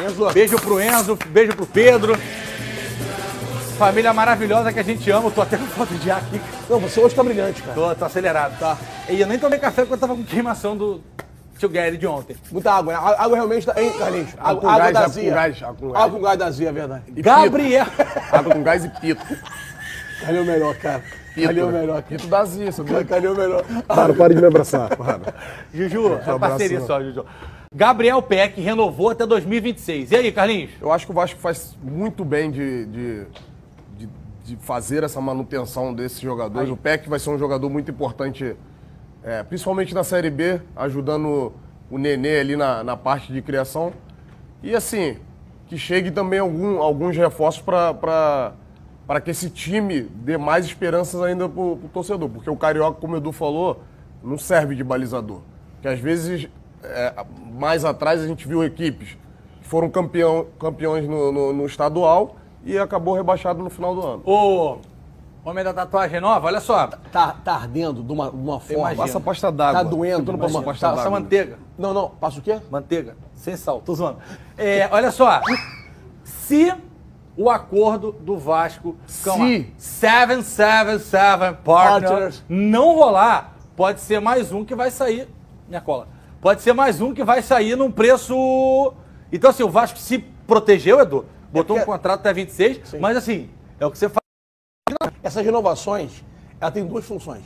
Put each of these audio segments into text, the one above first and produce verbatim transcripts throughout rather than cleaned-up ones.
Enzo. Beijo pro Enzo, beijo pro Pedro. Família maravilhosa que a gente ama. Eu tô até com foto de ar aqui. Não, você hoje tá brilhante, cara. Tô, tô acelerado. Tá. E eu nem tomei café porque eu tava com queimação do tio Gary de ontem. Muita água, né? A água realmente tá... Hein, Carlinhos? Água com Água, gás, da água com azia. gás, água com gás. Água com gás da azia, é verdade. E Gabriel. pito. Água com gás e pito. Calhou melhor, cara. Pito, Calhou né? melhor, cara. Pito da azia, sabia? Calhou melhor. Para, para de me abraçar, para. Juju, é parceria só, Juju. Gabriel Peck renovou até dois mil e vinte e seis. E aí, Carlinhos? Eu acho que o Vasco faz muito bem de, de, de, de fazer essa manutenção desses jogadores. Aí. O Peck vai ser um jogador muito importante, é, principalmente na Série B, ajudando o Nenê ali na, na parte de criação. E assim, que chegue também algum, alguns reforços para que esse time dê mais esperanças ainda para o torcedor. Porque o Carioca, como o Edu falou, não serve de balizador. Porque às vezes... É, mais atrás a gente viu equipes que foram campeão, campeões no, no, no estadual e acabou rebaixado no final do ano. Ô, homem da tatuagem nova, olha só. Tá, tá ardendo de uma, de uma forma. Imagina. Passa pasta d'água. Tá doendo. Tu não passa imagina. pasta Passa d'água. manteiga. Não, não. Passa o quê? Manteiga. Sem sal, tô zoando. É, olha só. Se o acordo do Vasco com Se. a sete sete sete Partners Partners não rolar, pode ser mais um que vai sair. Minha cola. Pode ser mais um que vai sair num preço... Então, assim, o Vasco se protegeu, Edu. Botou É porque... um contrato até vinte e seis, Sim. mas assim, é o que você faz. Essas renovações, ela tem duas funções.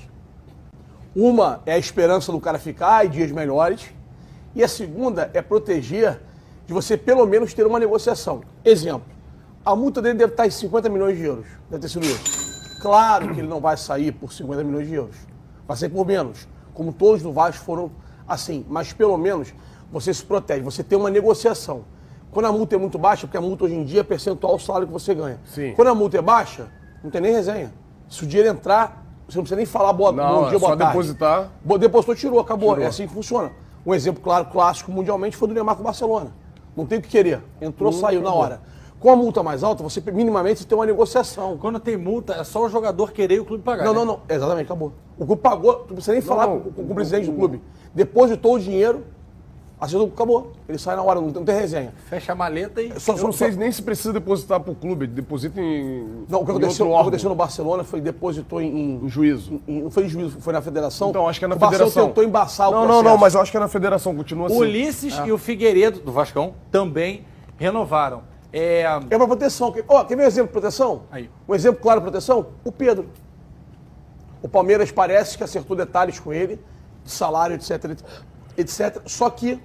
Uma é a esperança do cara ficar e dias melhores. E a segunda é proteger de você, pelo menos, ter uma negociação. Exemplo, a multa dele deve estar em cinquenta milhões de euros. Deve ter sido isso. Claro que ele não vai sair por cinquenta milhões de euros. Vai sair por menos. Como todos do Vasco foram assim. Mas, pelo menos, você se protege. Você tem uma negociação. Quando a multa é muito baixa, porque a multa hoje em dia é percentual do salário que você ganha. Sim. Quando a multa é baixa, não tem nem resenha. Se o dinheiro entrar, você não precisa nem falar boa, Não, bom dia, é boa só tarde. depositar. Bo- Depositou, tirou, acabou. Tirou. É assim que funciona. Um exemplo claro, clássico, mundialmente, foi do Neymar com o Barcelona. Não tem o que querer. Entrou, Hum, saiu na acabou. hora. Com a multa mais alta, você minimamente você tem uma negociação. Quando tem multa, é só o jogador querer e o clube pagar. Não, né? não, não. Exatamente, acabou. O clube pagou, tu não precisa nem falar não, com, com o presidente do clube. Depositou o dinheiro, acertou, acabou. Ele sai na hora, não tem, não tem resenha. Fecha a maleta e... Só, Eu só, não sei só- nem se precisa depositar para o clube. Deposita em, Não, o que em aconteceu, outro o que órgão. aconteceu no Barcelona foi depositou em, Em juízo. em- não foi em juízo, foi na federação. Então, acho que é na o Barcelona federação. tentou embaçar o Não, processo. não, não, mas eu acho que é na federação. Continua assim. O Ulisses e o Figueiredo, do Vascão, também renovaram. É... É uma proteção. Ó, quer ver um exemplo de proteção? Aí. Um exemplo claro de proteção? O Pedro. O Palmeiras parece que acertou detalhes com ele, de salário, etc, etcétera. Só que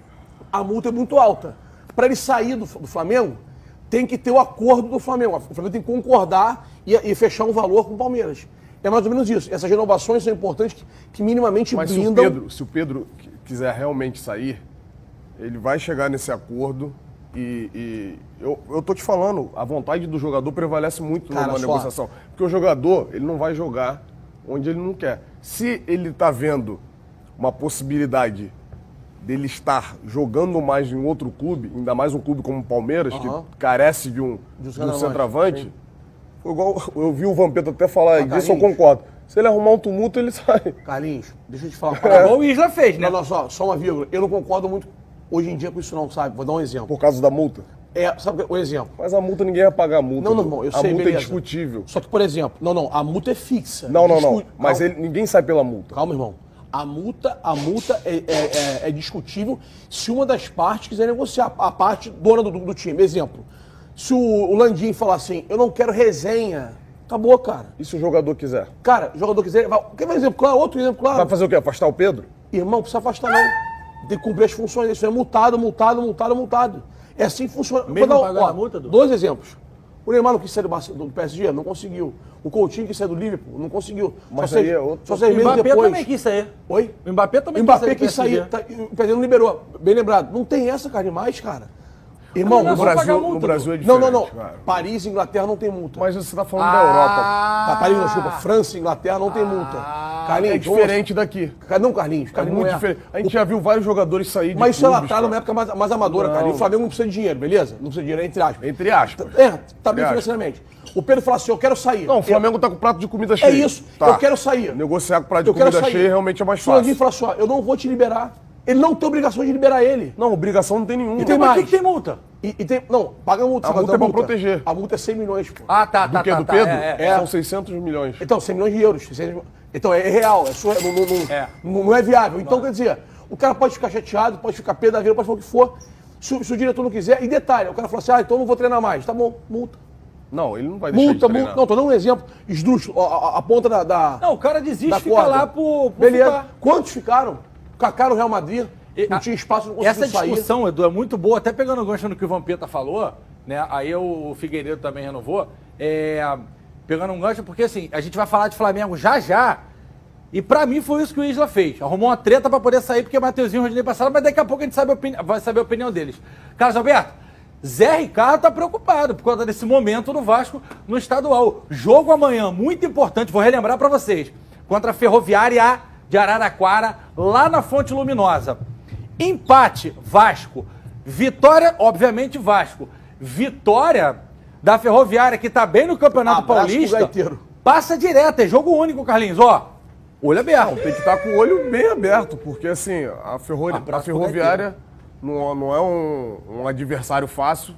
a multa é muito alta. Para ele sair do, do Flamengo, tem que ter o acordo do Flamengo. O Flamengo tem que concordar e, e fechar um valor com o Palmeiras. É mais ou menos isso. Essas renovações são importantes que, que minimamente Mas se o, blindam... Pedro, se o Pedro qui- quiser realmente sair, ele vai chegar nesse acordo e, e eu, eu tô te falando, a vontade do jogador prevalece muito Cara, numa só- negociação. Porque o jogador, ele não vai jogar onde ele não quer. Se ele tá vendo uma possibilidade dele estar jogando mais em outro clube, ainda mais um clube como o Palmeiras, Aham. que carece de um, De um de um centroavante, centroavante, sim. foi igual, eu vi o Vampeta até falar Ah, disso, eu Carlinhos. concordo. Se ele arrumar um tumulto, ele sai. Carlinhos, deixa eu te falar uma É. parada. Igual o Isla fez, né? Não, não, só, só uma vírgula. Eu não concordo muito hoje em dia com isso não, sabe? Vou dar um exemplo. Por causa da multa? É, sabe o exemplo? Mas a multa ninguém vai pagar a multa. Não, não, irmão, eu a sei, multa beleza. é discutível. Só que, por exemplo, não, não, a multa é fixa. Não, não, não. Discu- Mas calma, ele, ninguém sai pela multa. calma, irmão. A multa, a multa é, é- é- é discutível se uma das partes quiser negociar. A parte dona do, do time. Exemplo, se o, o Landim falar assim, eu não quero resenha, acabou, cara. E se o jogador quiser? Cara, o jogador quiser... Vai, quer ver um exemplo claro? Outro exemplo claro? Vai fazer o quê? Afastar o Pedro? Irmão, não precisa afastar não. Tem que cumprir as funções. Isso é multado, multado, multado, multado. É assim que funciona. Mesmo Vou dar, pagando ó, a multa, Du? dois exemplos. O Neymar não quis sair do, Barce- do P S G? Não conseguiu. O Coutinho quis sair do Liverpool? Não conseguiu. Mas só aí seis, é outro- só seis O meses Mbappé depois. também quis sair. Oi? O Mbappé também O Mbappé quis quis sair. sair. do P S G. Tá, o P S G não liberou. Bem lembrado. Não tem essa, cara, demais, cara. Irmão, Mas não é no só Brasil... pagar No multa, Du. Brasil é Não, diferente. não, não. cara. Paris e Inglaterra não tem multa. Mas você tá falando da Europa. Ah, Paris, não, desculpa. França e Inglaterra não tem multa. Carlinhos, É diferente daqui. vamos- Não, Carlinhos. É Carlinhos muito não diferente. A gente já viu vários jogadores sair de Mas isso é lá clubes, atrás, numa cara. época mais, mais amadora, cara. E o Não. Flamengo não precisa de dinheiro, beleza? Não precisa de dinheiro, entre aspas. Entre aspas. É, tá bem aspas. financeiramente. O Pedro fala assim, eu quero sair. Não, o Flamengo eu, tá com o prato de comida É cheio. isso, Tá. eu quero sair. Negociar com o prato de Eu quero comida sair. cheia realmente é mais Se o Landim fácil. falar assim, ó, eu não vou te liberar. Ele não tem obrigação de liberar ele. Não, obrigação não tem nenhuma. E tem Mas mais. por que que tem multa? E, e tem, não, paga a multa. A multa é pra proteger. A multa é cem milhões, pô. Ah, tá, Do tá, que? tá. Do tá, Pedro? é, é. É. São seiscentos milhões. Então, cem milhões de euros. Então, é real, é sua, não, não, não, É. não, não é viável. Então, quer dizer, o cara pode ficar chateado, pode ficar pé da vida, pode falar o que for. Se, se o diretor não quiser, e detalhe, o cara fala assim, ah, então eu não vou treinar mais. Tá bom, multa. Não, ele não vai deixar Multa, de treinar. multa. Não, tô dando um exemplo esdrúxulo. A, a, a ponta da, da, Não, o cara desiste da e fica corda. lá por, por Beleza. ficar. Quantos ficaram? Kaká no Real Madrid, E, não a- tinha espaço, não conseguiu Essa sair. discussão, Edu, é muito boa, até pegando o gancho no que o Vampeta falou, né? Aí o Figueiredo também renovou. É, pegando um gancho, porque assim, a gente vai falar de Flamengo já já. E pra mim foi isso que o Isla fez. Arrumou uma treta pra poder sair, porque Mateuzinho e Rodinei passaram, mas daqui a pouco a gente sabe a opini- vai saber a opinião deles. Carlos Alberto, Zé Ricardo tá preocupado por conta desse momento do Vasco no estadual. Jogo amanhã, muito importante, vou relembrar pra vocês. Contra a Ferroviária de Araraquara, lá na Fonte Luminosa. Empate, Vasco. Vitória, obviamente, Vasco. Vitória da Ferroviária, que tá bem no Campeonato Abraço pro Paulista. gaiteiro. Passa direto, é jogo único, Carlinhos, ó. Olho aberto. Tem que estar com o olho bem aberto, porque assim, a, ferro... Abraço a pro Ferroviária não, não é um, um adversário fácil.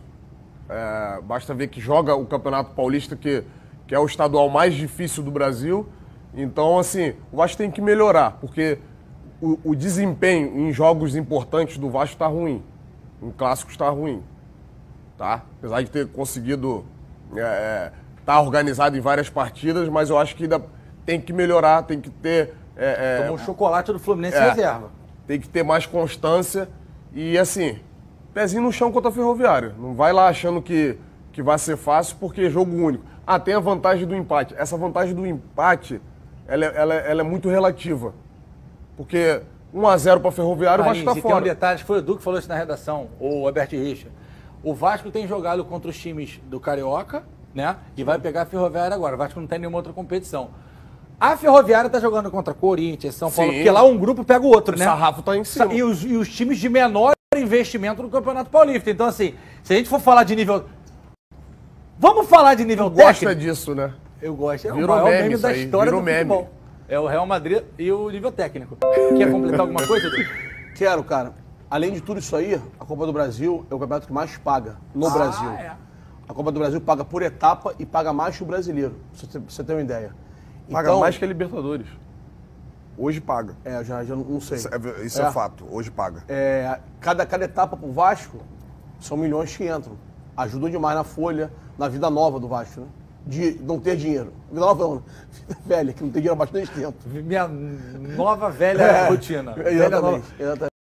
É, basta ver que joga o Campeonato Paulista, que, que é o estadual mais difícil do Brasil. Então, assim, o Vasco tem que melhorar, porque o, o desempenho em jogos importantes do Vasco está ruim. Em clássicos está ruim. Tá? Apesar de ter conseguido estar é, tá organizado em várias partidas, mas eu acho que ainda tem que melhorar, tem que ter. É, é, Tomou chocolate do Fluminense é, reserva. Tem que ter mais constância e, assim, pezinho no chão contra a Ferroviária. Não vai lá achando que, que vai ser fácil, porque é jogo único. Ah, tem a vantagem do empate. Essa vantagem do empate, ela, é- ela, é- ela é muito relativa. Porque um a zero para a Ferroviária, o Vasco Carlinhos, está e tem um fora. detalhe, acho que foi o Edu que falou isso na redação, o Alberto Richa. O Vasco tem jogado contra os times do Carioca, né? E vai pegar a Ferroviária agora. O Vasco não tem nenhuma outra competição. A Ferroviária tá jogando contra Corinthians, São Paulo, Sim. porque lá um grupo pega o outro, O né? sarrafo tá em cima. E os, e os times de menor investimento no Campeonato Paulista. Então, assim, se a gente for falar de nível. Vamos falar de nível Gosta técnico? disso, né? Eu gosto. É o Virou maior meme meme isso da aí, história virou do meme. futebol. É o Real Madrid e o nível técnico. Quer completar alguma coisa, Edu? Quero, cara. Além de tudo isso aí, a Copa do Brasil é o campeonato que mais paga no Brasil. é. A Copa do Brasil paga por etapa e paga mais que o brasileiro, pra você ter- pra você ter uma ideia. Paga Então, mais que a Libertadores. Hoje paga. É, já, já não- não sei. Isso é, isso é fato. Hoje paga. É, cada, cada etapa pro Vasco são milhões que entram. Ajudam demais na folha, na vida nova do Vasco, né? De não ter dinheiro. Vida nova não, né? Vida velha, que não tem dinheiro há bastante tempo. Minha nova velha rotina. Velha nova. Exatamente, exatamente.